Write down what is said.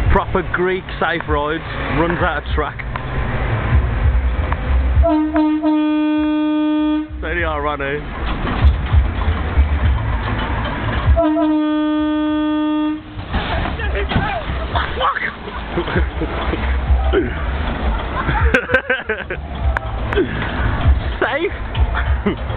Proper Greek safe rides, runs out of track. There you are, Ronnie. Safe?